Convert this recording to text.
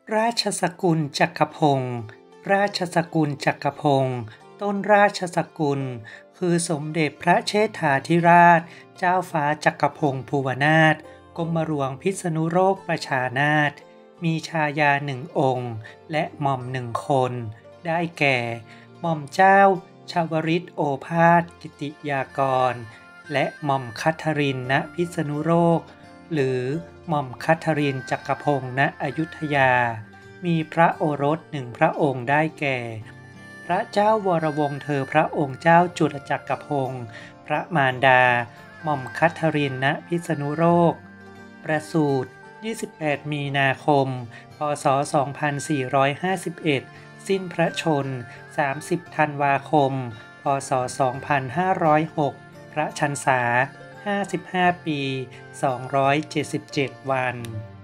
ราชสกุลจักรพงศ์ราชสกุลจักรพงศ์ต้นราชสกุลคือสมเด็จพระเชษฐาธิราชเจ้าฟ้าจักรพงศ์ภูวนาถกรมหลวงพิษณุโลกประชานาถมีชายาหนึ่งองค์และหม่อมหนึ่งคนได้แก่หม่อมเจ้าชวริตโอภาสกิติยากรและหม่อมคัทรินทร์ณพิษณุโลกหรือหม่อมคัทรินทร์จักรพงศ์ณอยุธยามีพระโอรสหนึ่งพระองค์ได้แก่พระเจ้าวรวงศ์เธอพระองค์เจ้าจุลจักรพงศ์พระมารดาหม่อมคัทรินทร์ณพิษณุโลกประสูติ28 มีนาคม พ.ศ. 2451 สิ้นพระชนม์30 ธันวาคม พ.ศ. 2506 พระชรรษา55 ปี 277 วัน